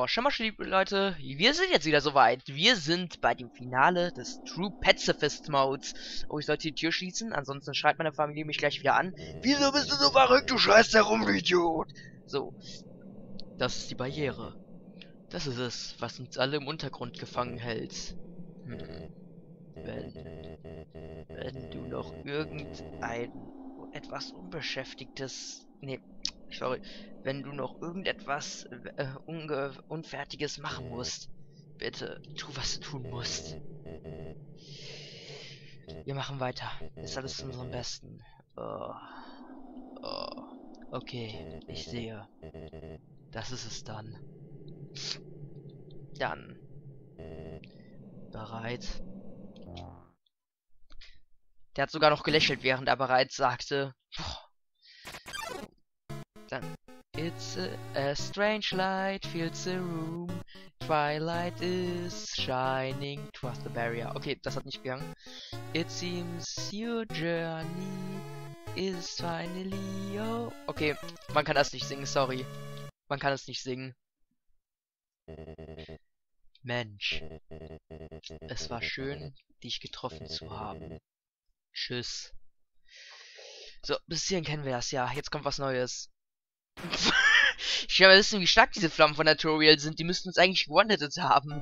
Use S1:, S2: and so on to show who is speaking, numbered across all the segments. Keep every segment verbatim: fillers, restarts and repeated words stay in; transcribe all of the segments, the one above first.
S1: So, schon mal liebe Leute, wir sind jetzt wieder soweit. Wir sind bei dem Finale des True Pacifist Modes. Oh, ich sollte die Tür schließen, ansonsten schreit meine Familie mich gleich wieder an. Wieso bist du so verrückt, du scheißt herum, du Idiot? So, das ist die Barriere. Das ist es, was uns alle im Untergrund gefangen hält. Hm. Wenn, wenn du noch irgendein etwas Unbeschäftigtes... Nee, sorry. Wenn du noch irgendetwas äh, unge Unfertiges machen musst, bitte tu, was du tun musst. Wir machen weiter. Ist alles zu unserem Besten. Oh. Oh. Okay, ich sehe. Das ist es dann. Dann. Bereit? Der hat sogar noch gelächelt, während er bereits sagte. Dann. It's a, a strange light fills the room. Twilight is shining towards the barrier. Okay, das hat nicht gegangen. It seems your journey is finally oh. Okay, man kann das nicht singen, sorry. Man kann es nicht singen. Mensch. Es war schön, dich getroffen zu haben. Tschüss. So, bis hierhin kennen wir das ja. Jetzt kommt was Neues. Ich will mal wissen, wie stark diese Flammen von der Toriel sind. Die müssten uns eigentlich gewonnetet haben.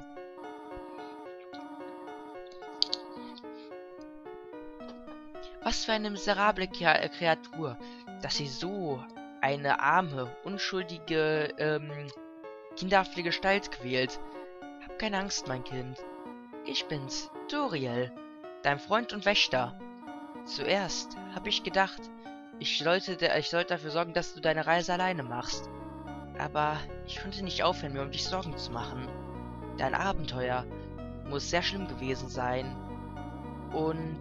S1: Was für eine miserable Kreatur, dass sie so eine arme, unschuldige, ähm, kinderhafte Gestalt quält. Hab keine Angst, mein Kind. Ich bin's, Toriel, dein Freund und Wächter. Zuerst habe ich gedacht, ich sollte, ich sollte dafür sorgen, dass du deine Reise alleine machst. Aber ich konnte nicht aufhören, mir um dich Sorgen zu machen. Dein Abenteuer muss sehr schlimm gewesen sein. Und,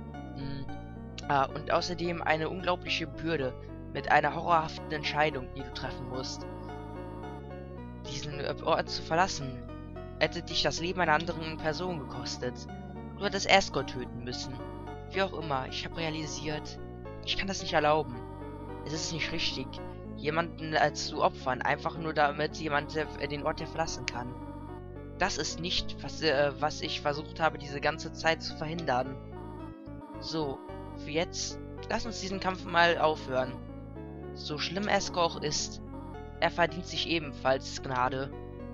S1: mh, ah, und außerdem eine unglaubliche Bürde mit einer horrorhaften Entscheidung, die du treffen musst. Diesen Ort zu verlassen, hätte dich das Leben einer anderen Person gekostet. Du hättest Asgore töten müssen. Wie auch immer, ich habe realisiert, ich kann das nicht erlauben. Es ist nicht richtig, jemanden äh, zu opfern, einfach nur damit jemand äh, den Ort verlassen kann. Das ist nicht, was, äh, was ich versucht habe, diese ganze Zeit zu verhindern. So, für jetzt, lass uns diesen Kampf mal aufhören. So schlimm Asgore auch ist, er verdient sich ebenfalls Gnade.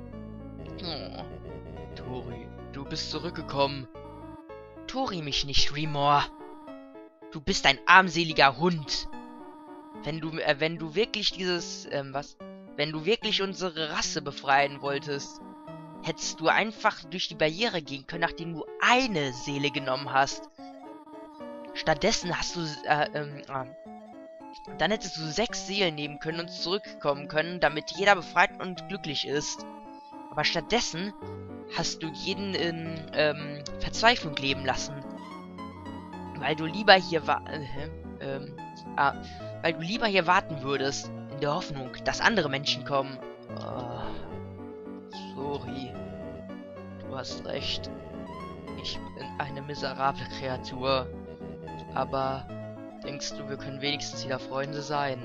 S1: Oh. Tori, du bist zurückgekommen. Tori mich nicht, Remor. Du bist ein armseliger Hund. Wenn du, äh, wenn du wirklich dieses, ähm, was? Wenn du wirklich unsere Rasse befreien wolltest, hättest du einfach durch die Barriere gehen können, nachdem du eine Seele genommen hast. Stattdessen hast du, äh, ähm, äh, dann hättest du sechs Seelen nehmen können und zurückkommen können, damit jeder befreit und glücklich ist. Aber stattdessen hast du jeden in, ähm, Verzweiflung leben lassen. Weil du lieber hier wa äh, ähm, ah, weil du lieber hier warten würdest, in der Hoffnung, dass andere Menschen kommen. Oh, sorry. Du hast recht. Ich bin eine miserable Kreatur. Aber denkst du, wir können wenigstens wieder Freunde sein?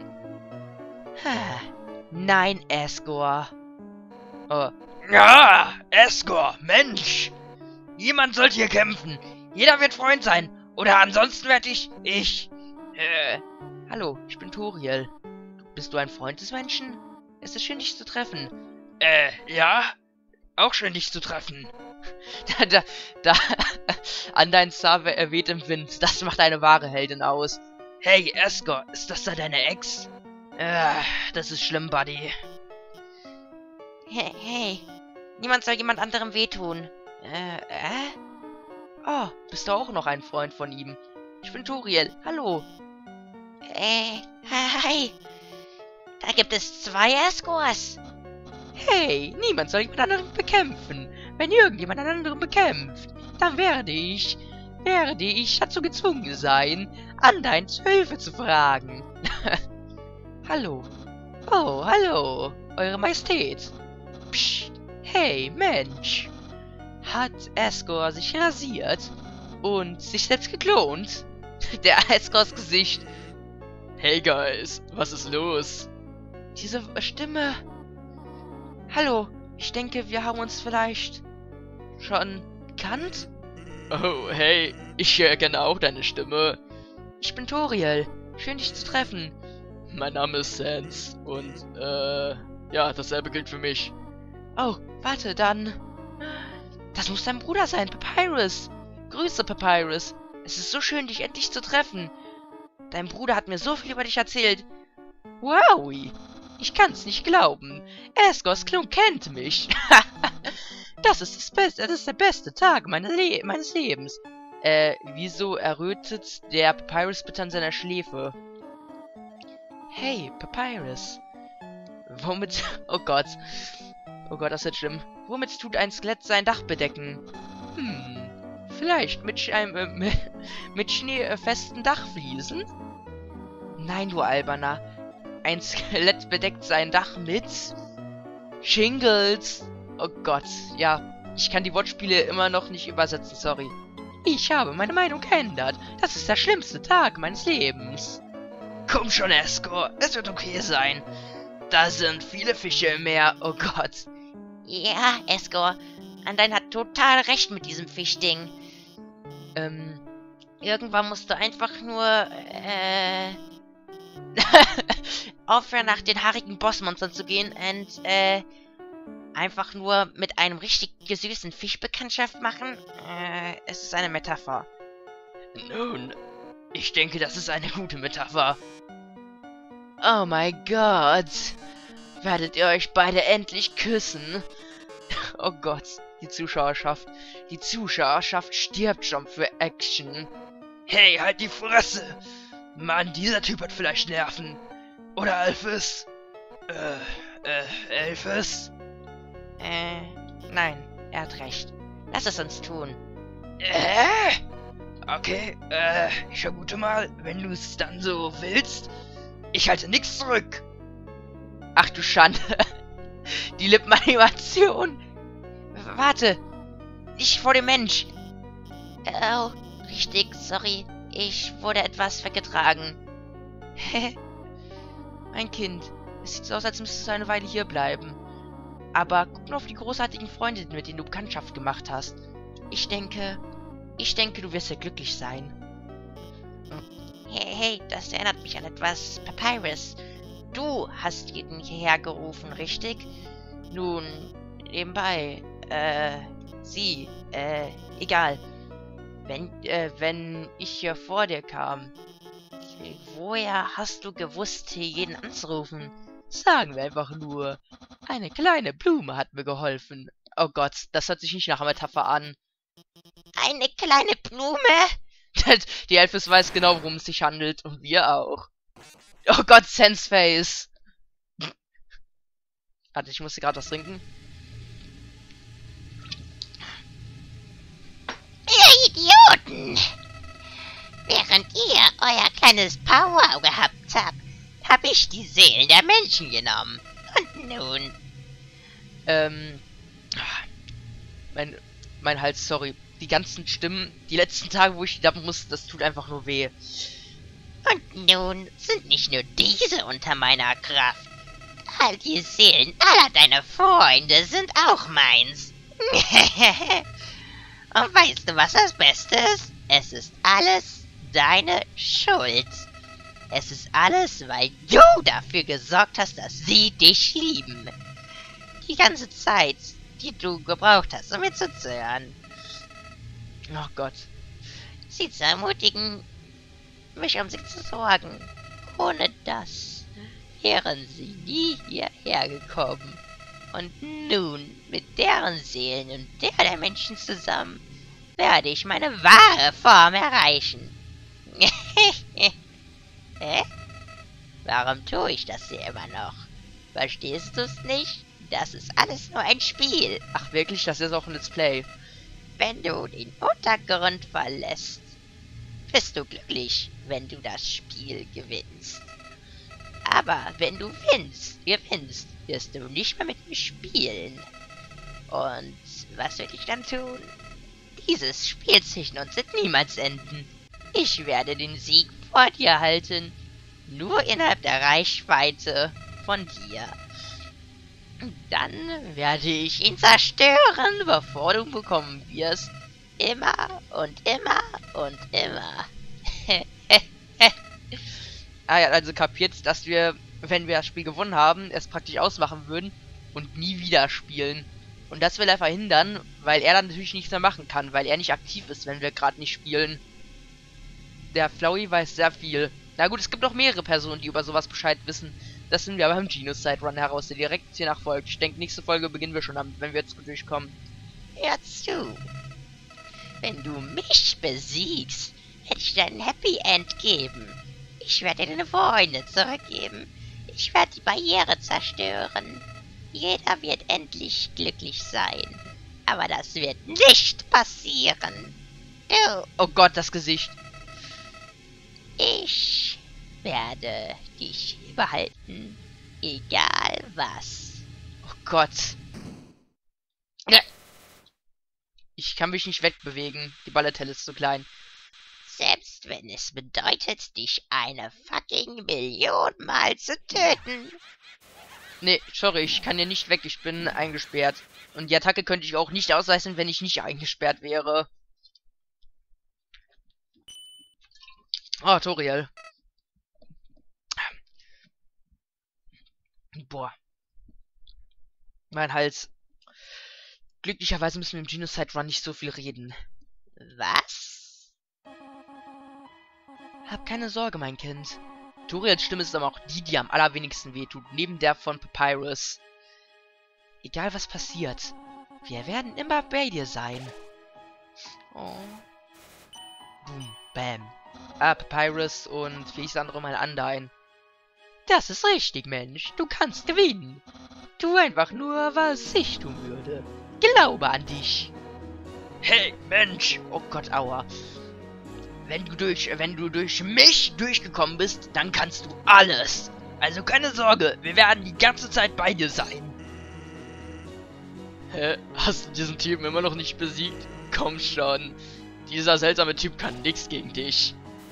S1: Nein, Asgore. Oh. Ja, Asgore, Mensch! Jemand sollte hier kämpfen. Jeder wird Freund sein. Oder ansonsten werde ich... Ich... Äh... Hallo, ich bin Toriel. Bist du ein Freund des Menschen? Es ist schön, dich zu treffen. Äh, ja? Auch schön, dich zu treffen. da, da, da... An dein Zar weht im Wind. Das macht eine wahre Heldin aus. Hey, Asgore, ist das da deine Ex? Äh, das ist schlimm, Buddy. Hey, hey. Niemand soll jemand anderem wehtun. Äh, äh? Oh, bist du auch noch ein Freund von ihm? Ich bin Toriel. Hallo. Äh, hi. Da gibt es zwei Asgores. Hey, niemand soll jemand anderen bekämpfen. Wenn irgendjemand einen anderen bekämpft, dann werde ich, werde ich dazu gezwungen sein, Undyne zur Hilfe zu fragen. Hallo. Oh, hallo. Eure Majestät. Psst. Hey, Mensch. Hat Asgore sich rasiert und sich selbst geklont? Der Asgores Gesicht. Hey, Guys. Was ist los? Diese Stimme. Hallo, Ich denke, wir haben uns vielleicht schon gekannt?
S2: Oh, hey, ich erkenne auch deine Stimme.
S1: Ich bin Toriel. Schön, dich zu treffen.
S2: Mein Name ist Sans und, äh, ja, dasselbe gilt für mich.
S1: Oh, warte, dann... Das muss dein Bruder sein, Papyrus. Grüße, Papyrus. Es ist so schön, dich endlich zu treffen. Dein Bruder hat mir so viel über dich erzählt. Wow, ich kann's nicht glauben. Esgors Klon kennt mich. Das ist das Beste, das ist der beste Tag meine Le meines Lebens. Äh, wieso errötet der Papyrus bitte an seiner Schläfe? Hey, Papyrus. Womit... Oh Gott. Oh Gott, das wird schlimm. Womit tut ein Skelett sein Dach bedecken? Hm... Vielleicht mit, Sch äh, mit, mit schneefesten Dachfliesen? Nein, du Alberner. Ein Skelett bedeckt sein Dach mit... Shingles. Oh Gott, ja. Ich kann die Wortspiele immer noch nicht übersetzen, sorry. Ich habe meine Meinung geändert. Das ist der schlimmste Tag meines Lebens.
S2: Komm schon, Esgor. Es wird okay sein. Da sind viele Fische im Meer. Oh Gott.
S3: Ja, Esgor. Andein hat total recht mit diesem Fischding.
S1: Ähm...
S3: Irgendwann musst du einfach nur, äh... aufhören, nach den haarigen Bossmonstern zu gehen und, äh... einfach nur mit einem richtig süßen Fisch Bekanntschaft machen. Äh, es ist eine Metapher.
S2: Nun, ich denke, das ist eine gute Metapher.
S1: Oh mein Gott. Werdet ihr euch beide endlich küssen? Oh Gott, die Zuschauerschaft. Die Zuschauerschaft stirbt schon für Action.
S2: Hey, halt die Fresse! Mann, dieser Typ hat vielleicht Nerven. Oder Alphys? Äh, äh, Elphys?
S3: Äh, nein, er hat recht. Lass es uns tun.
S2: Äh? Okay, äh, ich vermute mal, wenn du es dann so willst. Ich halte nichts zurück.
S1: Ach du Schande. Die Lippenanimation.
S3: Warte. Ich vor dem Mensch. Oh, richtig, sorry. Ich wurde etwas weggetragen.
S1: Mein Kind, es sieht so aus, als müsstest du eine Weile hier bleiben. Aber guck nur auf die großartigen Freunde, mit denen du Bekanntschaft gemacht hast. Ich denke, ich denke, du wirst ja glücklich sein.
S3: Hey, hey, das erinnert mich an etwas. Papyrus, du hast jeden hierher gerufen, richtig?
S1: Nun, nebenbei, äh, sie, äh, egal. Wenn, äh, wenn ich hier vor dir kam, woher hast du gewusst, hier jeden anzurufen? Sagen wir einfach nur, eine kleine Blume hat mir geholfen. Oh Gott, das hört sich nicht nach einer Metapher an.
S3: Eine kleine Blume?
S1: Die Elphys weiß genau, worum es sich handelt. Und wir auch. Oh Gott, Senseface. Warte, ich musste gerade was trinken.
S3: Ihr Idioten! Während ihr euer kleines Power gehabt habt, habe ich die Seelen der Menschen genommen. Und nun?
S1: Ähm... Mein, mein Hals, sorry. Die ganzen Stimmen, die letzten Tage, wo ich die dappen muss, das tut einfach nur weh.
S3: Und nun sind nicht nur diese unter meiner Kraft. All die Seelen aller deiner Freunde sind auch meins. Und weißt du, was das Beste ist? Es ist alles deine Schuld. Es ist alles, weil du dafür gesorgt hast, dass sie dich lieben. Die ganze Zeit, die du gebraucht hast, um mir zuzuhören.
S1: Oh Gott.
S3: Sie zu ermutigen, mich um sie zu sorgen. Ohne das wären sie nie hierher gekommen. Und nun, mit deren Seelen und der der Menschen zusammen, werde ich meine wahre Form erreichen. Hä? Warum tue ich das hier immer noch? Verstehst du es nicht? Das ist alles nur ein Spiel.
S1: Ach wirklich, das ist auch ein Let's Play.
S3: Wenn du den Untergrund verlässt, bist du glücklich, wenn du das Spiel gewinnst. Aber wenn du gewinnst, gewinnst, wirst du nicht mehr mit mir spielen. Und was will ich dann tun? Dieses Spiel zwischen uns wird niemals enden. Ich werde den Sieg vor dir halten, nur innerhalb der Reichweite von dir. Dann werde ich ihn zerstören, bevor du bekommen wirst. Immer und immer und immer.
S1: Ah ja, also kapiert, dass wir, wenn wir das Spiel gewonnen haben, es praktisch ausmachen würden und nie wieder spielen. Und das will er verhindern, weil er dann natürlich nichts mehr machen kann, weil er nicht aktiv ist, wenn wir gerade nicht spielen. Der Flowey weiß sehr viel. Na gut, es gibt noch mehrere Personen, die über sowas Bescheid wissen. Das sind wir aber im Genocide Run heraus, der direkt hier nach folgt. Ich denke, nächste Folge beginnen wir schon damit, wenn wir jetzt gut durchkommen.
S3: Hör zu. Wenn du mich besiegst, werde ich dir ein Happy End geben. Ich werde dir deine Freunde zurückgeben. Ich werde die Barriere zerstören. Jeder wird endlich glücklich sein. Aber das wird nicht passieren. Du.
S1: Oh Gott, das Gesicht.
S3: Ich werde dich behalten. Egal was.
S1: Oh Gott. Ja. Ich kann mich nicht wegbewegen. Die Balletelle ist zu klein.
S3: Selbst wenn es bedeutet, dich eine fucking Million Mal zu töten.
S1: Nee, sorry, ich kann hier nicht weg. Ich bin eingesperrt. Und die Attacke könnte ich auch nicht ausreißen, wenn ich nicht eingesperrt wäre. Oh, Toriel. Boah. Mein Hals. Glücklicherweise müssen wir im Genocide Run nicht so viel reden.
S3: Was?
S1: Hab keine Sorge, mein Kind. Toriels Stimme ist aber auch die, die am allerwenigsten wehtut, neben der von Papyrus. Egal was passiert, wir werden immer bei dir sein. Oh. Boom, bam. Ah, Papyrus und wie hieß der andere mal Undyne. Das ist richtig, Mensch. Du kannst gewinnen. Tu einfach nur, was ich tun würde. Glaube an dich.
S2: Hey, Mensch!
S1: Oh Gott, aua.
S2: Wenn du durch, wenn du durch mich durchgekommen bist, dann kannst du alles. Also keine Sorge, wir werden die ganze Zeit bei dir sein.
S1: Hä? Hast du diesen Typen immer noch nicht besiegt? Komm schon. Dieser seltsame Typ kann nichts gegen dich.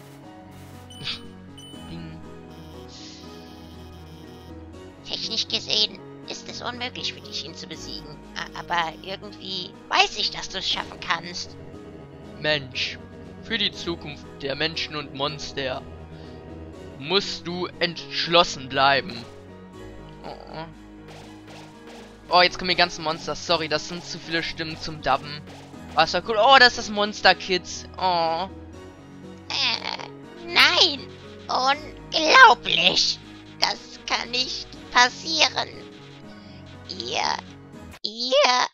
S3: Technisch gesehen ist es unmöglich für dich, ihn zu besiegen. Aber irgendwie weiß ich, dass du es schaffen kannst.
S1: Mensch, für die Zukunft der Menschen und Monster musst du entschlossen bleiben. Oh, oh jetzt kommen die ganzen Monster. Sorry, das sind zu viele Stimmen zum Dubben. Was war cool. Oh, das ist das Monster Kids. Oh.
S3: Äh, nein. Unglaublich. Das kann nicht passieren. Ihr, ihr...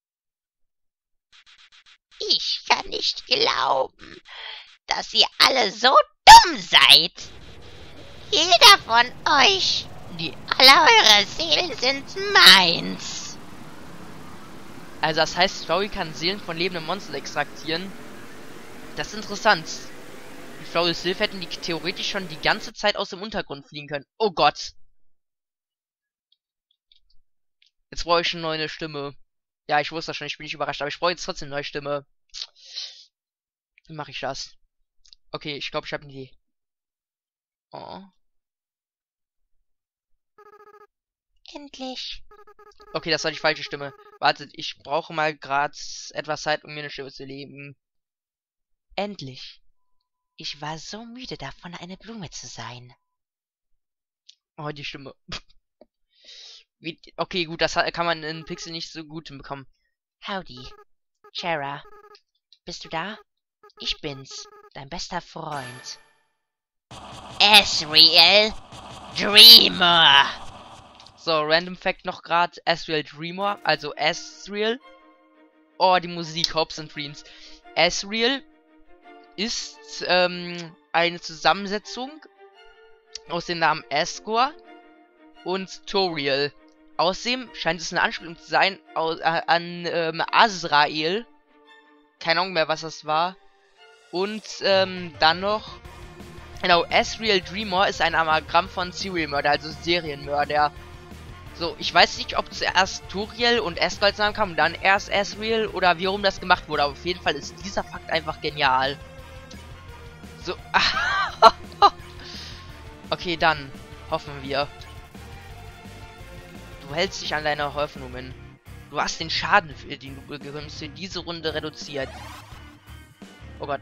S3: Ich kann nicht glauben, dass ihr alle so dumm seid. Jeder von euch, die alle eure Seelen sind meins.
S1: Also das heißt, Flowey kann Seelen von lebenden Monstern extraktieren. Das ist interessant. Mit Flowey's Hilfe hätten die theoretisch schon die ganze Zeit aus dem Untergrund fliegen können. Oh Gott. Jetzt brauche ich eine neue Stimme. Ja, ich wusste das schon, ich bin nicht überrascht, aber ich brauche jetzt trotzdem eine neue Stimme. Wie mache ich das? Okay, ich glaube, ich habe eine Idee. Oh.
S3: Endlich.
S1: Okay, das war die falsche Stimme. Wartet, ich brauche mal gerade etwas Zeit, um mir eine Stimme zu leben. Endlich.
S3: Ich war so müde davon, eine Blume zu sein.
S1: Oh, die Stimme. Wie, okay, gut, das kann man in Pixel nicht so gut hinbekommen.
S3: Howdy. Shara. Bist du da? Ich bin's. Dein bester Freund. Asriel Dreemurr.
S1: So, Random Fact noch gerade. Asriel Dreemurr, also Asriel. Oh, die Musik, Hopes and Dreams. Asriel ist ähm, eine Zusammensetzung aus den Namen Asgore und Toriel. Außerdem scheint es eine Anspielung zu sein aus, äh, an ähm, Azrael. Keine Ahnung mehr, was das war. Und ähm, dann noch... Genau, Asriel Dreemurr ist ein Anagramm von Serial Murder, also Serienmörder. So, ich weiß nicht, ob zuerst Toriel und Asgore als Namen kamen und dann erst Asriel oder wie rum das gemacht wurde. Aber auf jeden Fall ist dieser Fakt einfach genial. So. Okay, dann hoffen wir. Du hältst dich an deine Hoffnungen. Du hast den Schaden, den du bekommst, für diese Runde reduziert. Oh Gott.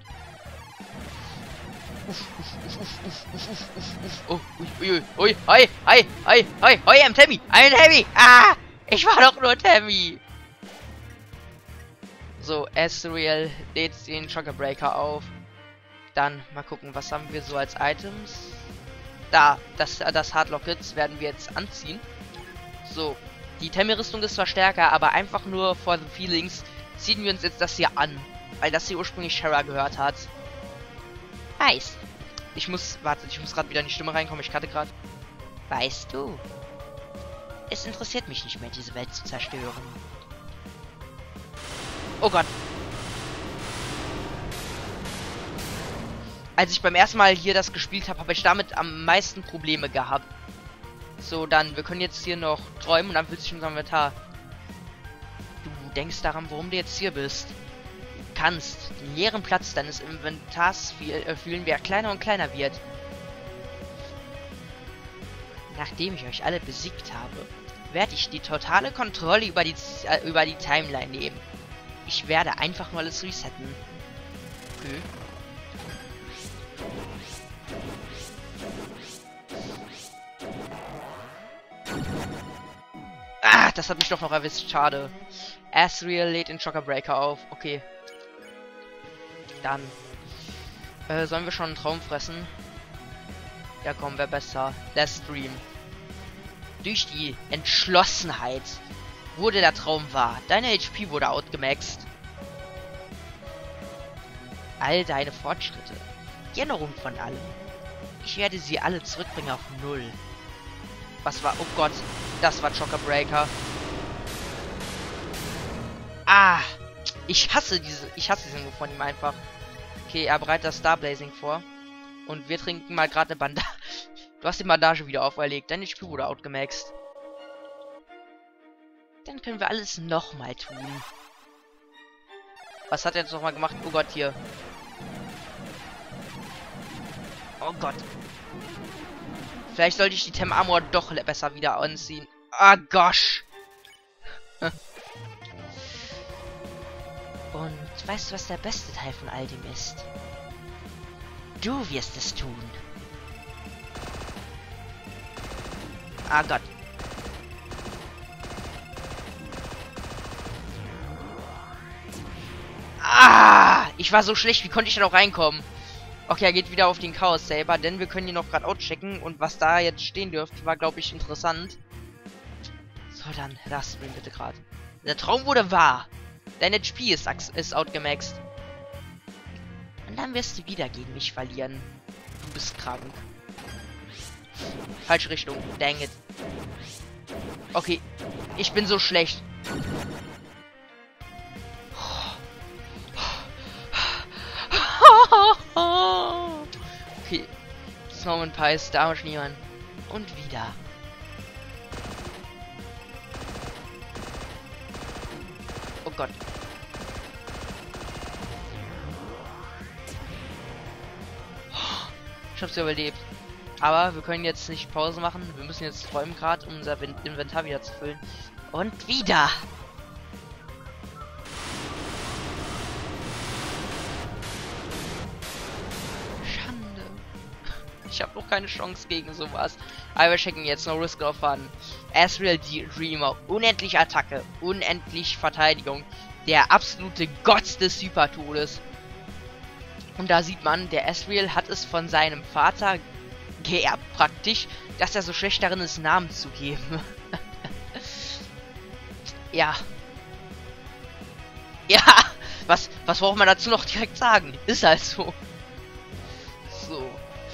S1: Oh, ui, ui, ui, ui, ui, ui, ui, ui, I'm Tammy, I'm Tammy. Ah, ich war doch nur Tammy. So, Asriel lädt den Shocker Breaker auf. Dann mal gucken, was haben wir so als Items. Da, das, das Hardlockets werden wir jetzt anziehen. So, die Tammy-Rüstung ist zwar stärker, aber einfach nur for the feelings ziehen wir uns jetzt das hier an. Weil das hier ursprünglich Shara gehört hat.
S3: Weiß.
S1: Ich muss, warte, ich muss gerade wieder in die Stimme reinkommen, ich hatte gerade.
S3: Weißt du, es interessiert mich nicht mehr, diese Welt zu zerstören.
S1: Oh Gott. Als ich beim ersten Mal hier das gespielt habe, habe ich damit am meisten Probleme gehabt. So, dann, wir können jetzt hier noch träumen und dann willst du in unserem Inventar. Du denkst daran, warum du jetzt hier bist. Du kannst den leeren Platz deines Inventars fühlen, wie er kleiner und kleiner wird. Nachdem ich euch alle besiegt habe, werde ich die totale Kontrolle über die, äh, über die Timeline nehmen. Ich werde einfach nur alles resetten. Okay. Ah, das hat mich doch noch erwischt. Schade. Asriel lädt den Shocker Breaker auf. Okay. Dann. Äh, sollen wir schon einen Traum fressen? Ja, komm, wäre besser. Let's stream. Durch die Entschlossenheit wurde der Traum wahr. Deine H P wurde outgemaxt. All deine Fortschritte. Die Erinnerung von allem. Ich werde sie alle zurückbringen auf Null. Was war? Oh Gott. Das war Shocker Breaker. Ah. Ich hasse diese. Ich hasse diesen Move von ihm einfach. Okay, er bereitet das Star Blazing vor. Und wir trinken mal gerade eine Bandage. Du hast die Bandage wieder auferlegt. Deine H P wurde outgemaxt. Dann können wir alles nochmal tun. Was hat er jetzt nochmal gemacht? Oh Gott, hier. Oh Gott. Vielleicht sollte ich die Tem Armor doch besser wieder anziehen. Ah, gosh. Und weißt du, was der beste Teil von all dem ist? Du wirst es tun. Ah Gott. Ah! Ich war so schlecht, wie konnte ich da noch reinkommen? Okay, er geht wieder auf den Chaos Saber, denn wir können hier noch gerade outchecken und was da jetzt stehen dürfte, war glaube ich interessant. So, dann lass mich bitte gerade. Der Traum wurde wahr. Dein H P ist, ist outgemaxt. Und dann wirst du wieder gegen mich verlieren. Du bist krank. Falsche Richtung. Dang it. Okay. Ich bin so schlecht. Okay. Snowman Pies, Damage niemand. Und wieder. Oh Gott. Ich hab's überlebt. Aber wir können jetzt nicht Pause machen. Wir müssen jetzt träumen gerade, um unser Inventar wieder zu füllen. Und wieder. Schande. Ich habe noch keine Chance gegen sowas. Aber wir checken jetzt No Risk of Fun. Asriel Dreamer. Unendlich Attacke. Unendlich Verteidigung. Der absolute Gott des Hypertodes. Und da sieht man, der Asriel hat es von seinem Vater geerbt praktisch, dass er so schlecht darin ist, Namen zu geben. Ja. Ja, was, was braucht man dazu noch direkt sagen? Ist halt so. So.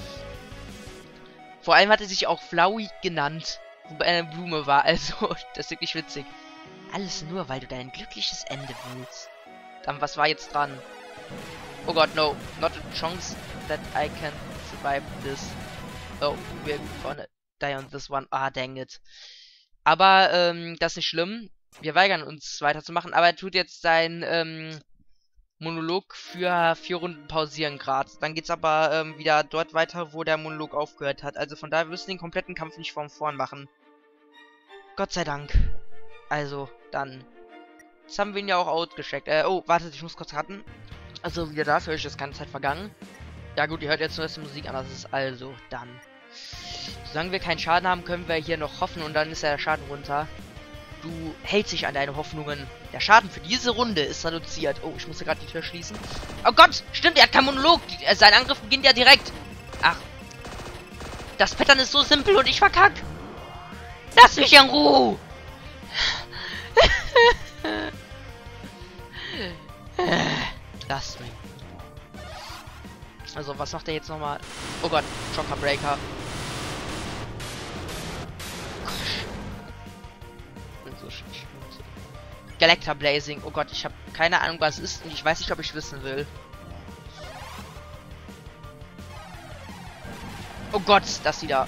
S1: Vor allem hat er sich auch Flowey genannt, wobei er eine Blume war, also, das ist wirklich witzig. Alles nur, weil du dein glückliches Ende willst. Dann, was war jetzt dran? Oh Gott, no. Not a chance that I can survive this. Oh, we're gonna die on this one. Ah, dang it. Aber, ähm, das ist nicht schlimm. Wir weigern uns weiterzumachen, aber er tut jetzt sein, ähm, Monolog für vier Runden pausieren gerade. Dann geht's aber, ähm, wieder dort weiter, wo der Monolog aufgehört hat. Also von daher, wir müssen den kompletten Kampf nicht von vorn machen. Gott sei Dank. Also, dann. Jetzt haben wir ihn ja auch outgecheckt. Äh, oh, wartet, ich muss kurz raten. Also, wieder dafür ist jetzt keine Zeit vergangen. Ja gut, ihr hört jetzt nur die Musik an, das ist also dann. Solange wir keinen Schaden haben, können wir hier noch hoffen und dann ist ja der Schaden runter. Du hältst dich an deine Hoffnungen. Der Schaden für diese Runde ist reduziert. Oh, ich muss hier gerade die Tür schließen. Oh Gott, stimmt, er hat keinen Monolog. Äh, sein Angriff beginnt ja direkt. Ach. Das Pattern ist so simpel und ich verkack. Lass mich in Ruhe. Lass mich. Also, was macht er jetzt nochmal? Oh Gott, Shocker Breaker. So Galacta Blazing. Oh Gott, ich habe keine Ahnung, was es ist und ich weiß nicht, ob ich wissen will. Oh Gott, das wieder.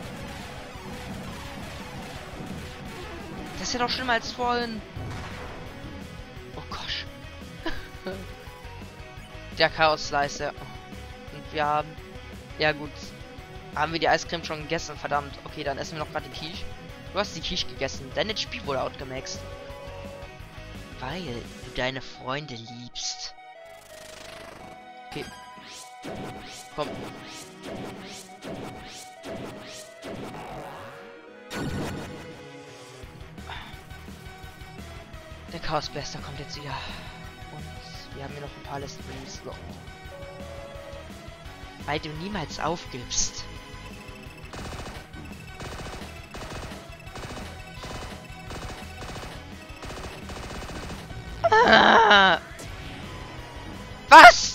S1: Das ist ja doch schlimmer als vorhin. Oh Gott. Der Chaos Slicer. Und wir haben... Ja gut. Haben wir die Eiscreme schon gegessen? Verdammt. Okay, dann essen wir noch gerade die Quiche. Du hast die Quiche gegessen. Dein H P wurde outgemaxt. Weil du deine Freunde liebst. Okay. Komm. Der Chaos Blaster kommt jetzt wieder. Und wir haben hier noch ein paar letzte Release. So. Weil du niemals aufgibst. Ah. Was?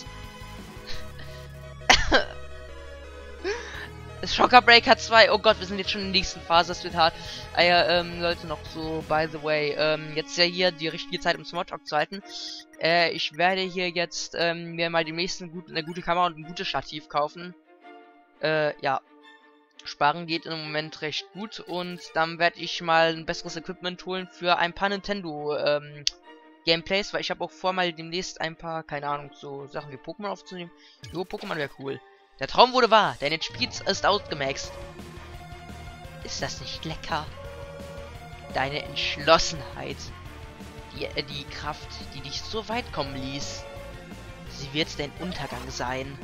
S1: Shocker Breaker zwei. Oh Gott, wir sind jetzt schon in der nächsten Phase. Das wird hart. Ah ja, ähm, Leute, noch so, by the way, ähm, jetzt ja hier die richtige Zeit, um Smalltalk zu halten. Äh, ich werde hier jetzt, ähm, mir mal demnächst eine gute, eine gute Kamera und ein gutes Stativ kaufen. Äh, ja. Sparen geht im Moment recht gut und dann werde ich mal ein besseres Equipment holen für ein paar Nintendo, ähm, Gameplays, weil ich habe auch vor, mal demnächst ein paar, keine Ahnung, so Sachen wie Pokémon aufzunehmen. Nur Pokémon wäre cool. Der Traum wurde wahr, denn jetzt Spiel ist outgemaxt. Ist das nicht lecker? Deine Entschlossenheit, die, äh, die Kraft, die dich so weit kommen ließ, sie wird dein Untergang sein.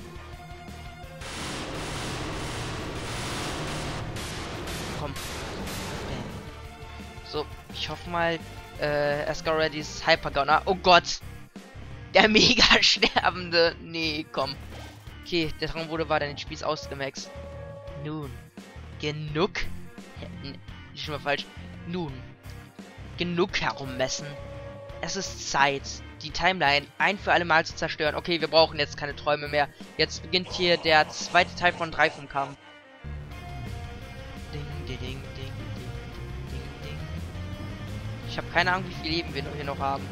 S1: Komm. So, ich hoffe mal, äh, Ascaradis Hypergunner. Oh Gott! Der mega sterbende. Nee, komm. Okay, der Traum wurde wahr, dein Spiel ist ausgemaxt. Nun, genug. Nee, schon mal falsch. Nun, genug herummessen. Es ist Zeit, die Timeline ein für alle Mal zu zerstören. Okay, wir brauchen jetzt keine Träume mehr. Jetzt beginnt hier der zweite Teil von drei vom Kampf. Ding, ding, ding, ding, ding, ding, ding. Ich habe keine Ahnung, wie viel Leben wir hier noch haben.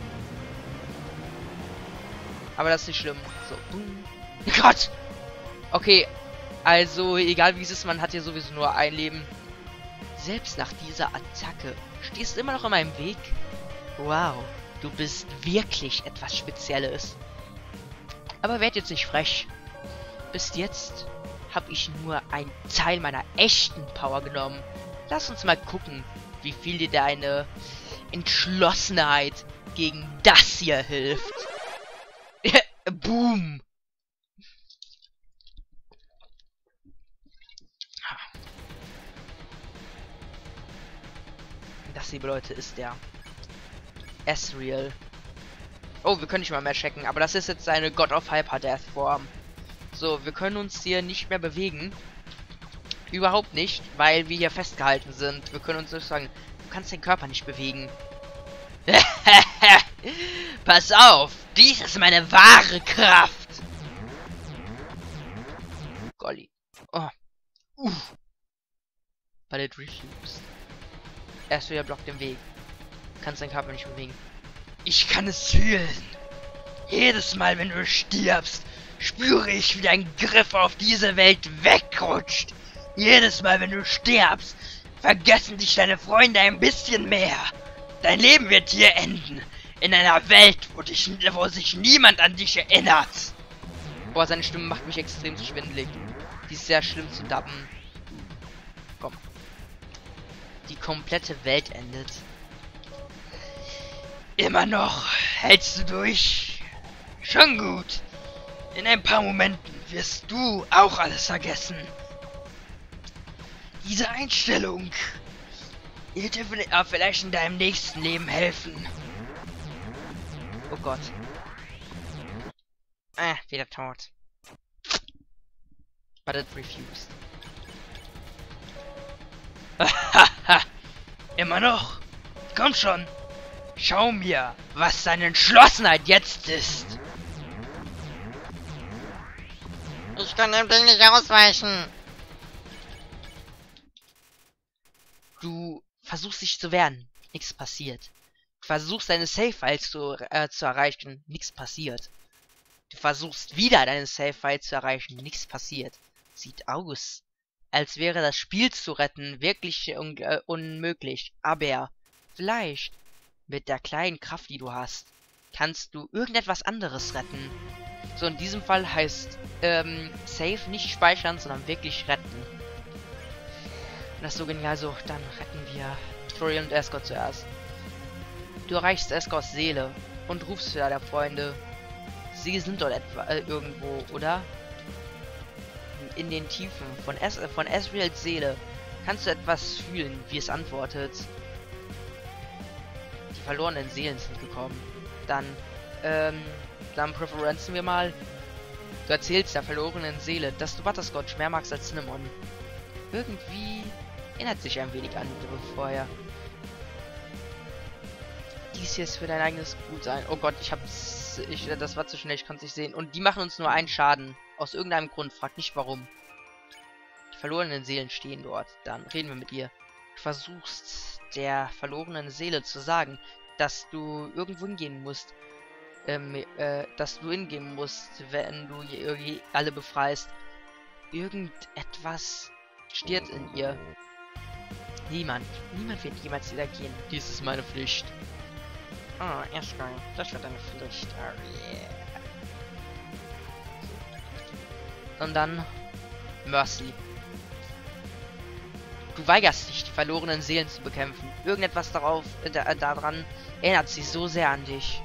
S1: Aber das ist nicht schlimm. So, boom. Gott! Okay, also egal wie es ist, man hat hier sowieso nur ein Leben. Selbst nach dieser Attacke stehst du immer noch in meinem Weg. Wow, du bist wirklich etwas Spezielles. Aber werd jetzt nicht frech. Bis jetzt habe ich nur einen Teil meiner echten Power genommen. Lass uns mal gucken, wie viel dir deine Entschlossenheit gegen das hier hilft. Boom! Das, liebe Leute, ist der Asriel. Oh, wir können nicht mal mehr checken, aber das ist jetzt seine God of Hyper Death Form. So, wir können uns hier nicht mehr bewegen. Überhaupt nicht, weil wir hier festgehalten sind. Wir können uns nicht sagen, du kannst den Körper nicht bewegen. Pass auf, dies ist meine wahre Kraft. Golly. Oh. Uff. But it refused. Erst wieder blockt den Weg. Kannst deinen Körper nicht bewegen.
S2: Ich kann es fühlen. Jedes Mal, wenn du stirbst, spüre ich, wie dein Griff auf diese Welt wegrutscht. Jedes Mal, wenn du stirbst, vergessen dich deine Freunde ein bisschen mehr. Dein Leben wird hier enden. In einer Welt, wo, dich, wo sich niemand an dich erinnert.
S1: Boah, seine Stimme macht mich extrem schwindelig. Die ist sehr schlimm zu dubben. Komm. die komplette Welt endet.
S2: Immer noch hältst du durch? Schon gut. In ein paar Momenten wirst du auch alles vergessen. Diese Einstellung wird dir vielleicht in deinem nächsten Leben helfen.
S1: Oh Gott. Ah, wieder tot. But it refused.
S2: Immer noch? Komm schon. Schau mir, was deine Entschlossenheit jetzt ist.
S3: Ich kann dem Ding nicht ausweichen.
S1: Du versuchst dich zu wehren. Nichts passiert. Du versuchst deine Save-File zu, äh, zu erreichen. Nichts passiert. Du versuchst wieder deine Save-File zu erreichen. Nichts passiert. Sieht aus, als wäre das Spiel zu retten wirklich un äh, unmöglich. Aber vielleicht mit der kleinen Kraft, die du hast, kannst du irgendetwas anderes retten. So, in diesem Fall heißt ähm, Save nicht speichern, sondern wirklich retten. Das ist so genial. So, dann retten wir Tori und Escort zuerst. Du erreichst Escorts Seele und rufst für deine Freunde. Sie sind dort etwa äh, irgendwo, oder? In den Tiefen von, es äh, von Ezreals Seele kannst du etwas fühlen, wie es antwortet. Die verlorenen Seelen sind gekommen. Dann, ähm, dann präferenzen wir mal. Du erzählst der verlorenen Seele, dass du Butterscotch mehr magst als Cinnamon. Irgendwie erinnert sich ein wenig an ihre vorher. Dies hier ist für dein eigenes Gutsein. Oh Gott, ich hab's. Ich, das war zu schnell, ich konnte es nicht sehen. Und die machen uns nur einen Schaden. Aus irgendeinem Grund. Frag nicht warum. Die verlorenen Seelen stehen dort. Dann reden wir mit ihr. Du versuchst der verlorenen Seele zu sagen, dass du irgendwo hingehen musst. Ähm, äh, dass du hingehen musst, wenn du je, alle befreist. Irgendetwas stirbt in ihr. Niemand. Niemand wird jemals wieder gehen. Dies ist meine Pflicht.
S3: Oh, erstmal. Das wird eine Pflicht. Oh, yeah.
S1: Und dann Mercy. Du weigerst dich, die verlorenen Seelen zu bekämpfen. Irgendetwas darauf, äh, da, daran erinnert sie so sehr an dich.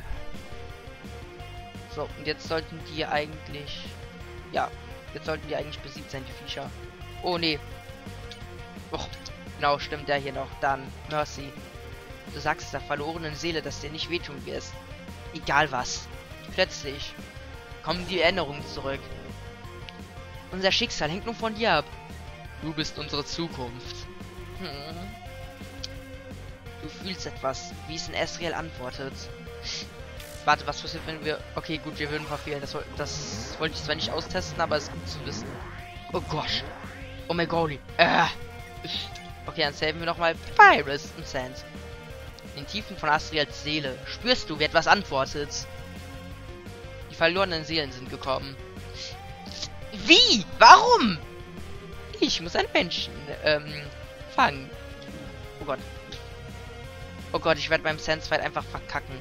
S1: So, und jetzt sollten die eigentlich... Ja, jetzt sollten die eigentlich besiegt sein, die Viecher. Oh, nee. Och, genau, stimmt der hier noch. Dann Mercy. Du sagst der verlorenen Seele, dass dir nicht wehtun wirst. Egal was. Plötzlich kommen die Erinnerungen zurück. Unser Schicksal hängt nur von dir ab. Du bist unsere Zukunft. Hm. Du fühlst etwas, wie es in Ezreal antwortet. Warte, was passiert, wenn wir... Okay, gut, wir würden verfehlen. Das, das wollte ich zwar nicht austesten, aber es ist gut zu wissen. Oh Gott. Oh mein Gott. Äh. Okay, dann saven wir nochmal Papyrus und Sand. In den Tiefen von Ezreals Seele spürst du, wie etwas antwortet. Die verlorenen Seelen sind gekommen. Wie? Warum? Ich muss einen Menschen ähm, fangen. Oh Gott. Oh Gott, ich werde beim Sandsfight einfach verkacken.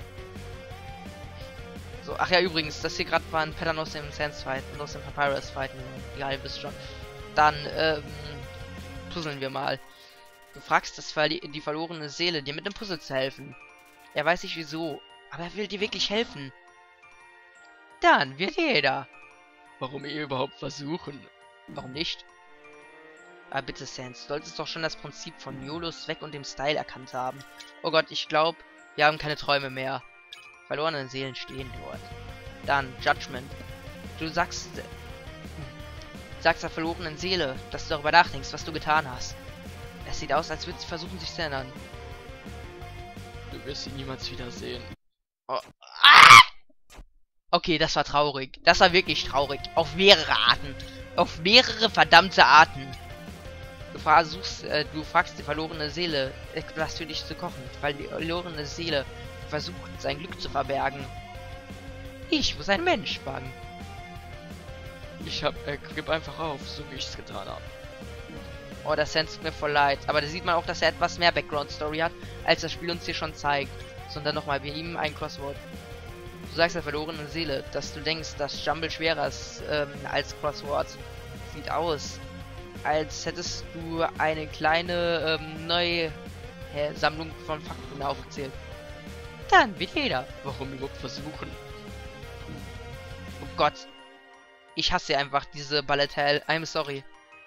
S1: So, ach ja, übrigens, das hier gerade war ein Pattern aus dem Sandsfight und aus dem Papyrus Fight. Egal, ihr wisst schon. Dann, ähm, puzzeln wir mal. Du fragst das Ver die verlorene Seele, dir mit dem Puzzle zu helfen. Er weiß nicht wieso, aber er will dir wirklich helfen. Dann wird jeder.
S2: Warum ihr überhaupt versuchen?
S1: Warum nicht? Ah, bitte, Sans, du solltest doch schon das Prinzip von YOLOs Zweck und dem Style erkannt haben. Oh Gott, ich glaube, wir haben keine Träume mehr. Verlorene Seelen stehen dort. Dann, Judgment. Du sagst, äh, sagst der verlorenen Seele, dass du darüber nachdenkst, was du getan hast. Es sieht aus, als würde sie versuchen, sich zu ändern.
S2: Du wirst sie niemals wiedersehen.
S1: Oh. Ah! Okay, das war traurig. Das war wirklich traurig. Auf mehrere Arten. Auf mehrere verdammte Arten. Du versuchst, äh, du fragst die verlorene Seele, etwas für dich zu kochen, weil die verlorene Seele versucht, sein Glück zu verbergen. Ich muss ein Mensch fangen.
S2: Ich hab, äh, gib einfach auf, so wie ich es getan habe.
S1: Oh, das tut mir voll leid. Aber da sieht man auch, dass er etwas mehr Background-Story hat, als das Spiel uns hier schon zeigt. Sondern nochmal bei ihm ein Crossword. Du sagst der verlorenen Seele, dass du denkst, dass Jumble schwerer ist ähm, als Crossword. Sieht aus, als hättest du eine kleine ähm, neue äh, Sammlung von Fakten aufgezählt. Dann wird jeder. Warum überhaupt versuchen? Oh Gott. Ich hasse einfach diese Bullet Hell. I'm sorry.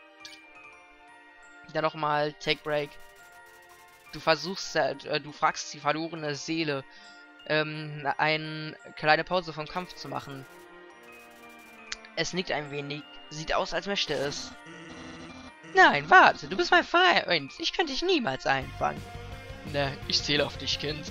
S1: Dann nochmal Take Break. Du versuchst, äh, du fragst die verlorene Seele, ähm, eine kleine Pause vom Kampf zu machen. Es nickt ein wenig. Sieht aus, als möchte es. Nein, warte, du bist mein Freund. Ich könnte dich niemals einfangen. Ne, ich zähle auf dich, Kind.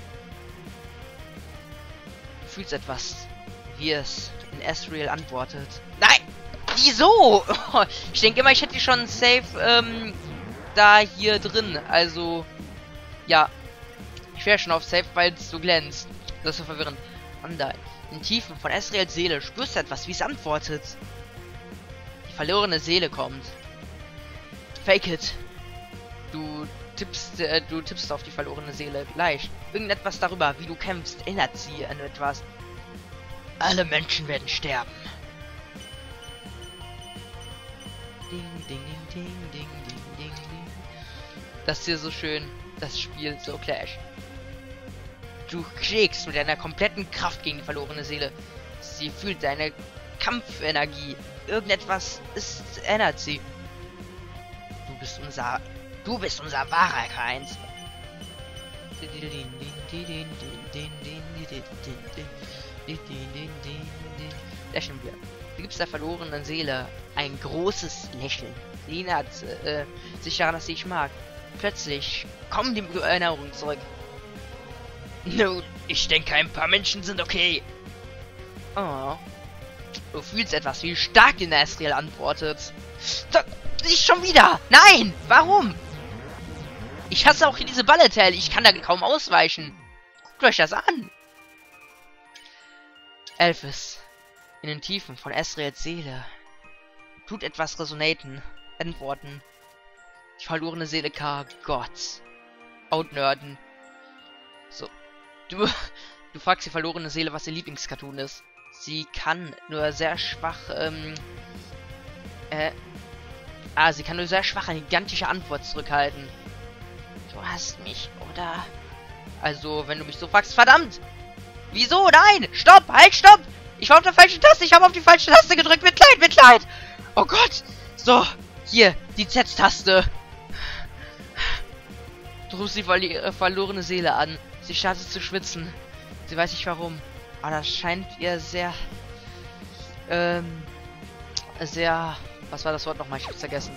S1: Du fühlst etwas, wie es in Asriel antwortet. Nein! Wieso? Ich denke immer, ich hätte die schon safe, ähm, da hier drin. Also, ja. Ich wäre schon auf safe, weil es so glänzt. Das ist so verwirrend. Online. In den Tiefen von Asriels Seele spürst du etwas, wie es antwortet. Die verlorene Seele kommt. Fake it. Du tippst, äh, du tippst auf die verlorene Seele. Leicht. Irgendetwas darüber, wie du kämpfst, erinnert sie an etwas. Alle Menschen werden sterben. Ding, ding, ding, ding, ding, ding, ding, ding. Das ist hier so schön. Das Spiel so Clash. Du schlägst mit deiner kompletten Kraft gegen die verlorene Seele. Sie fühlt deine Kampfenergie. Irgendetwas ist, erinnert sie. Du bist unser... Du bist unser wahrer Feind. Lächeln wir. Du gibst der verlorenen Seele ein großes Lächeln. Sie erinnert äh, sich daran, dass sie dich mag. Plötzlich kommen die Erinnerungen zurück. Nun, ich denke, ein paar Menschen sind okay. Oh. Du fühlst etwas, wie stark in Asriel antwortet. Da, nicht schon wieder! Nein! Warum? Ich hasse auch hier diese Bullet Hell. Ich kann da kaum ausweichen. Guckt euch das an. Elvis. In den Tiefen von Asriels Seele. Tut etwas resonaten. Antworten. Die verlorene Seele K. Gott. Outnerden. So. Du, du fragst die verlorene Seele, was ihr Lieblingscartoon ist. Sie kann nur sehr schwach, ähm, äh, ah, sie kann nur sehr schwach eine gigantische Antwort zurückhalten. Du hast mich, oder? Also, wenn du mich so fragst, verdammt! Wieso? Nein! Stopp! Halt, stopp! Ich war auf der falschen Taste! Ich habe auf die falsche Taste gedrückt! Mitleid, Mitleid! Oh Gott! So, hier, die Z-Taste. Du rufst die verli äh, verlorene Seele an. Sie startet zu schwitzen. Sie weiß nicht warum. Aber das scheint ihr sehr... Ähm... Sehr... Was war das Wort nochmal? Ich hab's vergessen.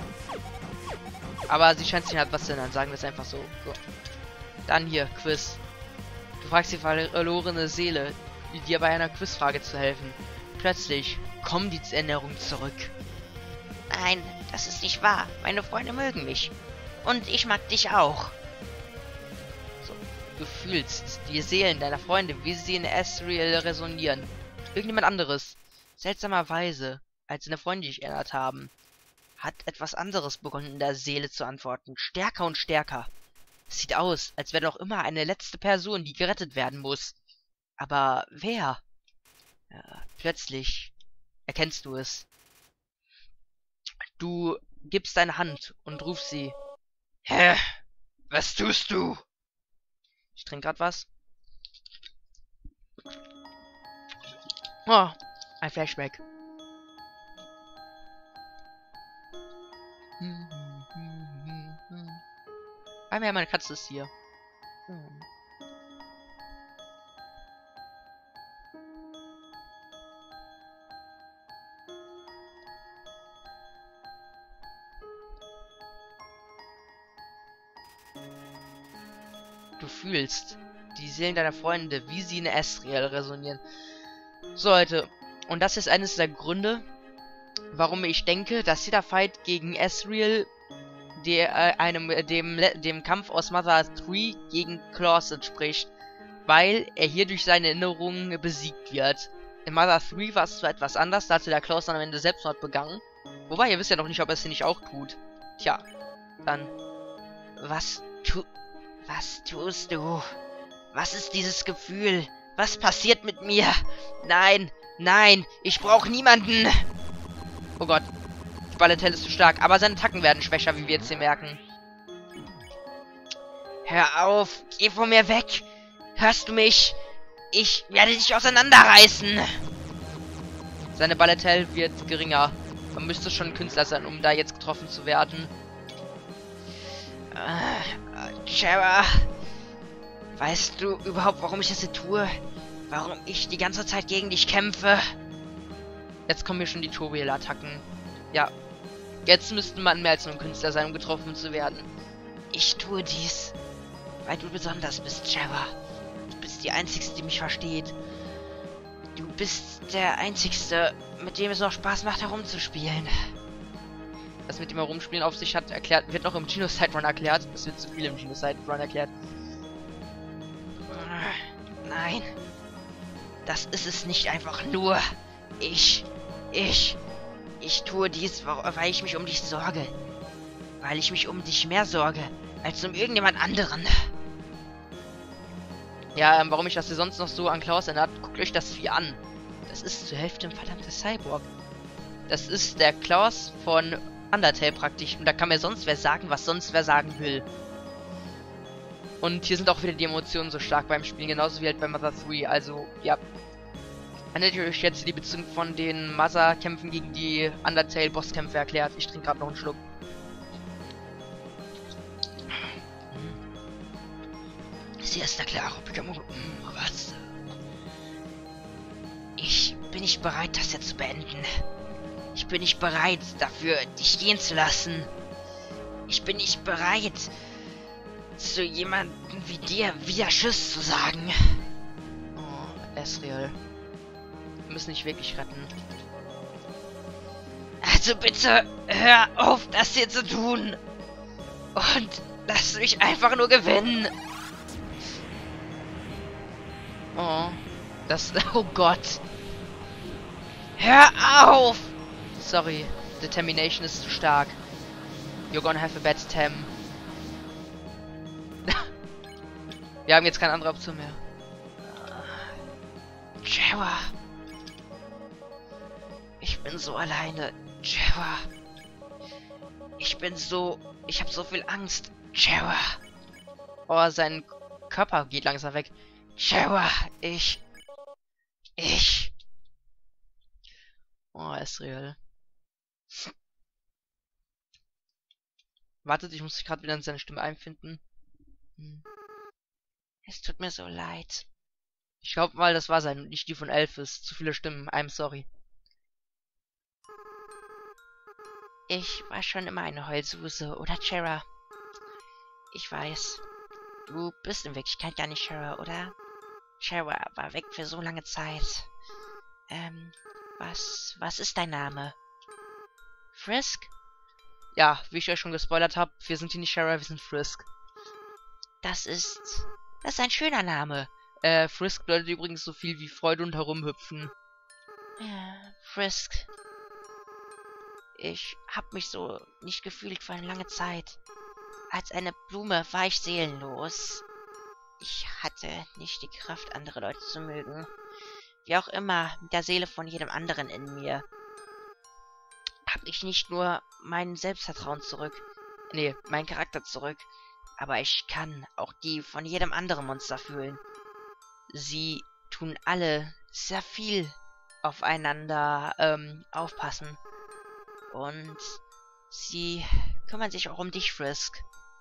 S1: Aber sie scheint sich halt was zu ändern. Sagen wir es einfach so. So. Dann hier, Quiz. Du fragst die verlorene Seele, dir bei einer Quizfrage zu helfen. Plötzlich kommen die Erinnerungen zurück.
S3: Nein, das ist nicht wahr. Meine Freunde mögen mich. Und ich mag dich auch.
S1: So. Du fühlst die Seelen deiner Freunde, wie sie in Asriel resonieren. Irgendjemand anderes. Seltsamerweise, als deine Freunde dich erinnert haben, hat etwas anderes begonnen in der Seele zu antworten. Stärker und stärker. Es sieht aus, als wäre noch immer eine letzte Person, die gerettet werden muss. Aber wer? Ja, plötzlich erkennst du es. Du gibst deine Hand und rufst sie.
S2: Hä? Was tust du?
S1: Ich trinke gerade was. Oh, ein Flashback. Ah, ja, meine Katze ist hier. Hm. Du fühlst die Seelen deiner Freunde, wie sie in Asriel resonieren. So, Leute. Und das ist eines der Gründe, warum ich denke, dass jeder Fight gegen Asriel der, äh, einem, dem, dem Kampf aus Mother drei gegen Claus entspricht. Weil er hier durch seine Erinnerungen besiegt wird. In Mother drei war es zwar etwas anders, da hatte der Claus dann am Ende Selbstmord begangen. Wobei, ihr wisst ja noch nicht, ob er es hier nicht auch tut. Tja, dann... Was tu... Was tust du? Was ist dieses Gefühl? Was passiert mit mir? Nein, nein, ich brauche niemanden. Oh Gott. Ballotell ist zu stark, aber seine Attacken werden schwächer, wie wir jetzt hier merken. Hör auf, geh von mir weg. Hörst du mich? Ich werde dich auseinanderreißen. Seine Ballotell wird geringer. Man müsste schon ein Künstler sein, um da jetzt getroffen zu werden. Äh, Chera, weißt du überhaupt, warum ich das hier tue? Warum ich die ganze Zeit gegen dich kämpfe? Jetzt kommen hier schon die Turbiel-Attacken. Ja. Jetzt müsste man mehr als nur ein Künstler sein, um getroffen zu werden. Ich tue dies, weil du besonders bist, Chera. Du bist die Einzige, die mich versteht. Du bist der Einzige, mit dem es noch Spaß macht, herumzuspielen. Was mit dem Herumspielen auf sich hat, erklärt, wird noch im Genocide Run erklärt. Es wird zu viel im Genocide Run erklärt. Nein. Das ist es nicht einfach nur. Ich, ich, ich tue dies, weil ich mich um dich sorge. Weil ich mich um dich mehr sorge, als um irgendjemand anderen. Ja, ähm, warum ich das hier sonst noch so an Klaus erinnert, guckt euch das Vieh an. Das ist zur Hälfte ein verdammter Cyborg. Das ist der Klaus von Undertale praktisch. Und da kann mir sonst wer sagen, was sonst wer sagen will. Und hier sind auch wieder die Emotionen so stark beim Spielen, genauso wie halt bei Mother drei. Also, ja. Erinnert ihr euch jetzt die Beziehung von den Mother-Kämpfen gegen die Undertale-Bosskämpfe erklärt? Ich trinke gerade noch einen Schluck. Sie ist der klare was? Ich bin nicht bereit, das jetzt zu beenden. Ich bin nicht bereit, dafür dich gehen zu lassen. Ich bin nicht bereit, zu jemandem wie dir wieder Tschüss zu sagen. Oh, Ezreal. Wir müssen dich wirklich retten. Also bitte, hör auf, das hier zu tun. Und lass mich einfach nur gewinnen. Oh, das... Oh Gott. Hör auf! Sorry, Determination ist zu stark. You're gonna have a bad Tem. Wir haben jetzt keine andere Option mehr. Chera. Ich bin so alleine. Chera. Ich bin so... Ich habe so viel Angst. Chera. Oh, sein Körper geht langsam weg. Chera, ich... Ich... Oh, Ezreal. Wartet, ich muss mich gerade wieder in seine Stimme einfinden. Hm. Es tut mir so leid. Ich glaube mal, das war sein, nicht die von Elphys. Zu viele Stimmen, I'm sorry. Ich war schon immer eine Heulsuse, oder Chera? Ich weiß. Du bist in Wirklichkeit gar nicht Chera, oder? Chera war weg für so lange Zeit. Ähm, was, was ist dein Name? Frisk? Ja, wie ich euch schon gespoilert habe, wir sind hier nicht Chera, wir sind Frisk. Das ist, das ist ein schöner Name. Äh, Frisk bedeutet übrigens so viel wie Freude und herumhüpfen. Ja, Frisk. Ich hab mich so nicht gefühlt für eine lange Zeit. Als eine Blume war ich seelenlos. Ich hatte nicht die Kraft, andere Leute zu mögen. Wie auch immer, mit der Seele von jedem anderen in mir. Hab ich nicht nur mein Selbstvertrauen zurück. Nee, meinen Charakter zurück. Aber ich kann auch die von jedem anderen Monster fühlen. Sie tun alle sehr viel aufeinander ähm, aufpassen. Und sie kümmern sich auch um dich, Frisk.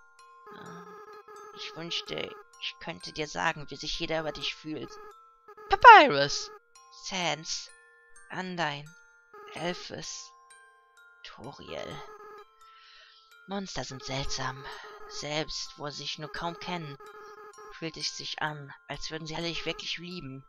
S1: Ich wünschte, ich könnte dir sagen, wie sich jeder über dich fühlt. Papyrus, Sans, Undyne, Elphys, Toriel. Monster sind seltsam. Selbst, wo sie sich nur kaum kennen, fühlt es sich an, als würden sie alle dich wirklich lieben.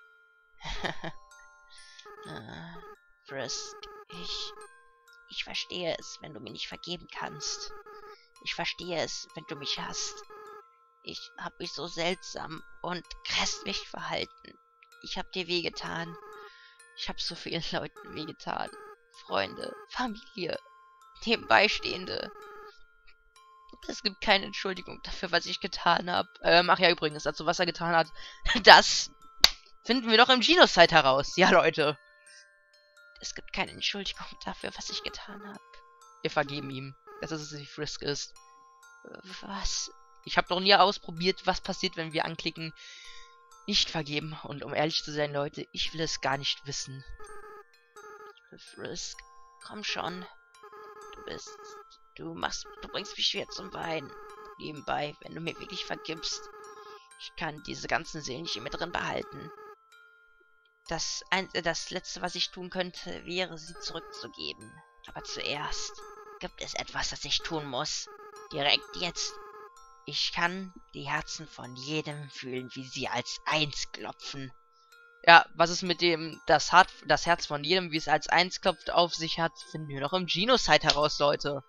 S1: uh, Frisk, ich... Ich verstehe es, wenn du mir nicht vergeben kannst. Ich verstehe es, wenn du mich hasst. Ich hab mich so seltsam und grässlich verhalten. Ich hab dir wehgetan. Ich hab so vielen Leuten wehgetan. Freunde, Familie, Nebenbeistehende. Es gibt keine Entschuldigung dafür, was ich getan habe. Ähm, ach ja, übrigens, also was er getan hat, das finden wir doch im Genocide heraus. Ja, Leute.
S3: Es gibt keine Entschuldigung dafür, was ich getan habe.
S1: Wir vergeben ihm. Das ist es, wie Frisk ist.
S3: Was?
S1: Ich habe noch nie ausprobiert, was passiert, wenn wir anklicken, nicht vergeben. Und um ehrlich zu sein, Leute, ich will es gar nicht wissen.
S3: Frisk, komm schon. Du bist... Du machst... Du bringst mich schwer zum Weinen. Nebenbei, wenn du mir wirklich vergibst. Ich kann diese ganzen Seelen nicht in mir drin behalten. Das, ein, das Letzte, was ich tun könnte, wäre, sie zurückzugeben. Aber zuerst gibt es etwas, das ich tun muss. Direkt jetzt. Ich kann die Herzen von jedem fühlen, wie sie als eins klopfen.
S1: Ja, was es mit dem das, Hart, das Herz von jedem, wie es als eins klopft, auf sich hat, finden wir noch im Genocide heraus, Leute.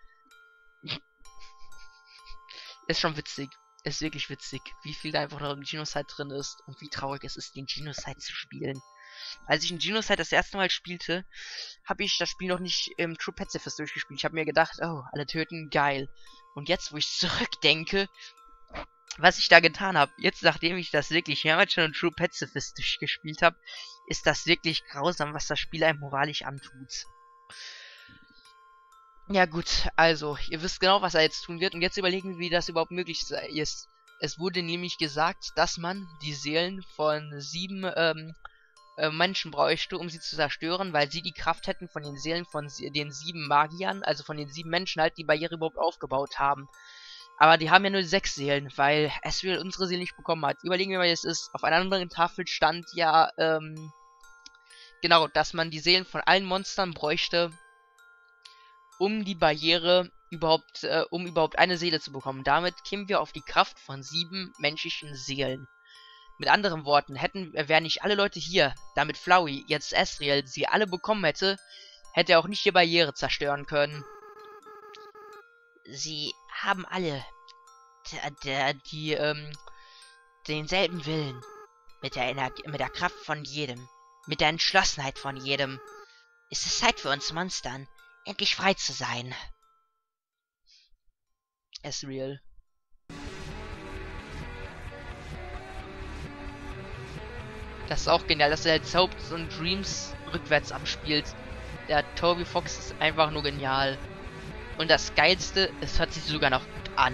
S1: Ist schon witzig. Ist wirklich witzig, wie viel da einfach noch im Genocide drin ist und wie traurig es ist, den Genocide zu spielen. Als ich den Genocide das erste Mal spielte, habe ich das Spiel noch nicht im True Pacifist durchgespielt. Ich habe mir gedacht, oh, alle töten, geil. Und jetzt, wo ich zurückdenke, was ich da getan habe, jetzt nachdem ich das wirklich mehrmals schon in True Pacifist durchgespielt habe, ist das wirklich grausam, was das Spiel einem moralisch antut. Ja gut, also, ihr wisst genau, was er jetzt tun wird. Und jetzt überlegen wir, wie das überhaupt möglich ist. Es wurde nämlich gesagt, dass man die Seelen von sieben ähm, äh, Menschen bräuchte, um sie zu zerstören, weil sie die Kraft hätten von den Seelen von den sieben Magiern, also von den sieben Menschen halt, die Barriere überhaupt aufgebaut haben. Aber die haben ja nur sechs Seelen, weil Asriel unsere Seele nicht bekommen hat. Überlegen wir mal, wie es ist. Auf einer anderen Tafel stand ja, ähm, genau, dass man die Seelen von allen Monstern bräuchte, um die Barriere überhaupt, äh, um überhaupt eine Seele zu bekommen. Damit kämen wir auf die Kraft von sieben menschlichen Seelen. Mit anderen Worten, hätten, äh, wären nicht alle Leute hier, damit Flowey, jetzt Asriel, sie alle bekommen hätte, hätte er auch nicht die Barriere zerstören können.
S3: Sie haben alle der, der, die, ähm, denselben Willen. Mit der Energie, mit der Kraft von jedem. Mit der Entschlossenheit von jedem. Es ist Zeit für uns Monstern, endlich frei zu sein.
S1: Asriel. Das ist auch genial, dass er jetzt Hopes und Dreams rückwärts abspielt. Der Toby Fox ist einfach nur genial. Und das Geilste, es hört sich sogar noch gut an.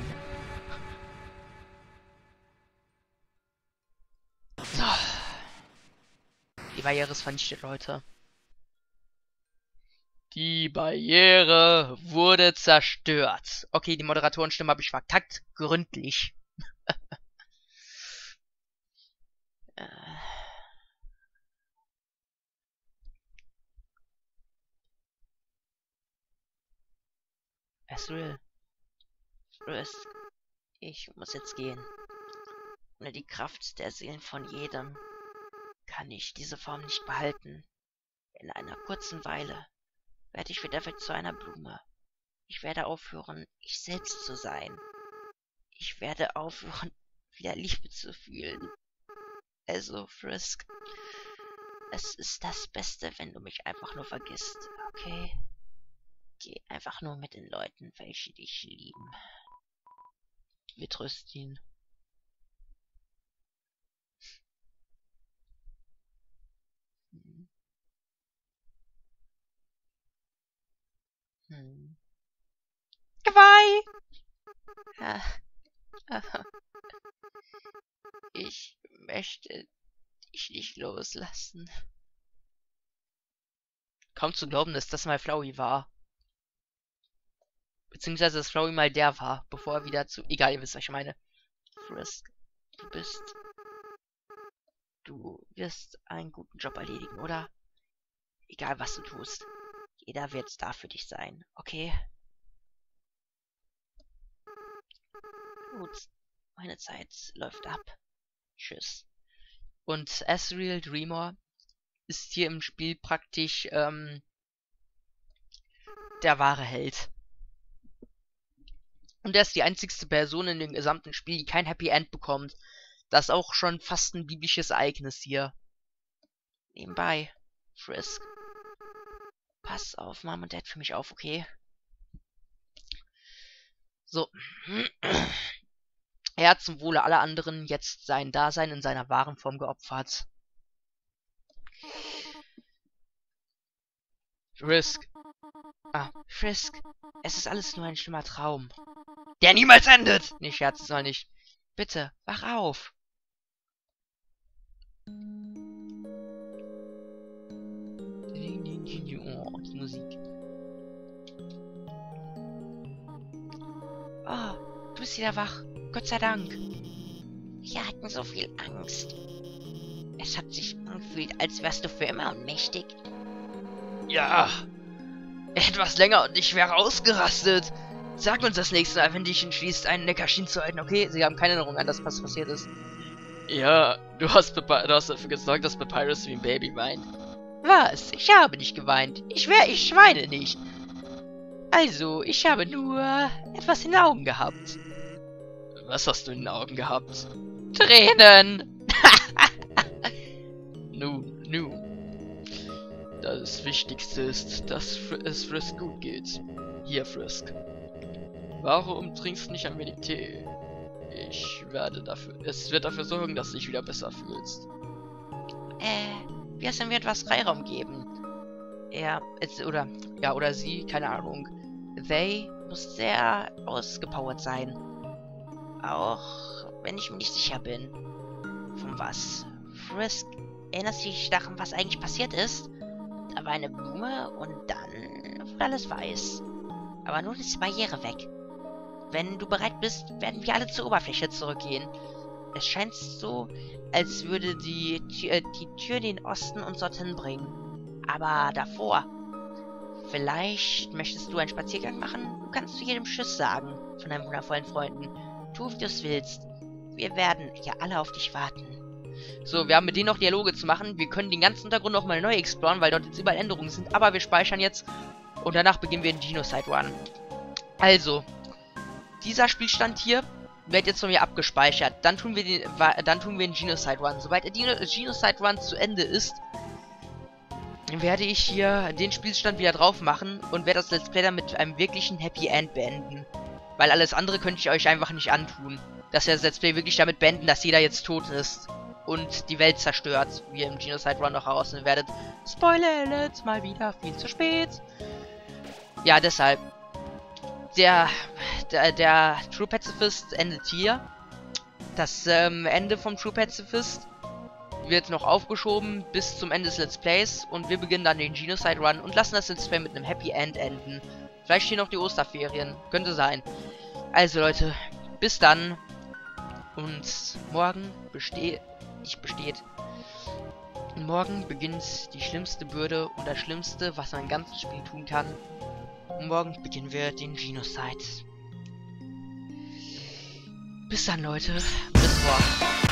S1: So. Die Barriere ist vernichtet, Leute. Die Barriere wurde zerstört. Okay, die Moderatorenstimme habe ich verkackt. Gründlich. äh. Asriel.
S3: Frisk, ich muss jetzt gehen. Ohne die Kraft der Seelen von jedem kann ich diese Form nicht behalten. In einer kurzen Weile werde ich wieder zu einer Blume. Ich werde aufhören, ich selbst zu sein. Ich werde aufhören, wieder Liebe zu fühlen. Also, Frisk, es ist das Beste, wenn du mich einfach nur vergisst, okay? Geh einfach nur mit den Leuten, welche dich lieben.
S1: Wir trösten ihn.
S3: Hm. Hm.
S1: Geweih!
S3: Ah. Ah. Ich möchte dich nicht loslassen.
S1: Kaum zu glauben, dass das mal Flowey war. Beziehungsweise, dass Flowey mal der war, bevor er wieder zu... Egal, ihr wisst, was ich meine.
S3: Frisk, du bist... Du wirst einen guten Job erledigen, oder? Egal, was du tust. Jeder wird da für dich sein, okay? Gut, meine Zeit läuft ab. Tschüss.
S1: Und Asriel Dreemor ist hier im Spiel praktisch ähm, der wahre Held. Und er ist die einzigste Person in dem gesamten Spiel, die kein Happy End bekommt. Das ist auch schon fast ein biblisches Ereignis hier.
S3: Nebenbei, Frisk. Pass auf Mom und Dad für mich auf, okay?
S1: So. Er hat zum Wohle aller anderen jetzt sein Dasein in seiner wahren Form geopfert. Frisk. Ah, Frisk. Es ist alles nur ein schlimmer Traum.
S2: Der niemals endet!
S1: Nee, Scherz, es soll nicht. Bitte, wach auf. Oh, die Musik. Oh, du bist wieder wach. Gott sei Dank.
S3: Wir hatten so viel Angst. Es hat sich angefühlt, als wärst du für immer ohnmächtig.
S1: Ja. Etwas länger und ich wäre ausgerastet. Sag uns das nächste Mal, wenn dich entschließt, einen Neckarschien zu halten, okay? Sie haben keine Erinnerung an das, was passiert ist. Ja, du hast, du hast dafür gesorgt, dass Papyrus wie ein Baby weint. Was? Ich habe nicht geweint. Ich wäre, ich weine nicht. Also, ich habe nur etwas in den Augen gehabt. Was hast du in den Augen gehabt? Tränen! Nun, nun. Das Wichtigste ist, dass es Frisk gut geht. Hier, Frisk. Warum trinkst du nicht ein wenig Tee? Ich werde dafür... Es wird dafür sorgen, dass du dich wieder besser fühlst.
S3: Äh, wie es mir etwas Freiraum geben?
S1: Er, es, oder, ja, oder sie, keine Ahnung. They muss sehr ausgepowert sein.
S3: Auch wenn ich mir nicht sicher bin. Von was? Frisk, erinnerst du dich daran, was eigentlich passiert ist? Da war eine Blume und dann wurde alles weiß. Aber nun ist die Barriere weg. Wenn du bereit bist, werden wir alle zur Oberfläche zurückgehen. Es scheint so, als würde die, Tür, die Tür den Osten uns dorthin bringen. Aber davor. Vielleicht möchtest du einen Spaziergang machen? Du kannst zu jedem Tschüss sagen von deinen wundervollen Freunden. Tu, wie du es willst. Wir werden ja alle auf dich warten. So, wir haben mit denen noch Dialoge zu machen. Wir können den ganzen Untergrund noch mal neu exploren, weil dort jetzt überall Änderungen sind. Aber wir speichern jetzt und danach beginnen wir den Genocide Run. Also, dieser Spielstand hier wird jetzt von mir abgespeichert. Dann tun wir den, dann tun wir den Genocide Run. Sobald der Genocide Run zu Ende ist, werde ich hier den Spielstand wieder drauf machen und werde das Let's Play dann mit einem wirklichen Happy End beenden. Weil alles andere könnte ich euch einfach nicht antun. Dass wir das Let's Play wirklich damit beenden, dass jeder jetzt tot ist. Und die Welt zerstört, wie ihr im Genocide Run noch herausfinden werdet. Spoiler Alert, mal wieder viel zu spät. Ja, deshalb. Der, der, der True Pacifist endet hier. Das ähm, Ende vom True Pacifist wird noch aufgeschoben bis zum Ende des Let's Plays. Und wir beginnen dann den Genocide Run und lassen das Let's Play mit einem Happy End enden. Vielleicht hier noch die Osterferien. Könnte sein. Also Leute, bis dann. Und morgen besteht... nicht besteht. Morgen beginnt die schlimmste Bürde und das Schlimmste, was man im ganzen Spiel tun kann. Und morgen beginnen wir den Genocide. Bis dann, Leute. Bis morgen.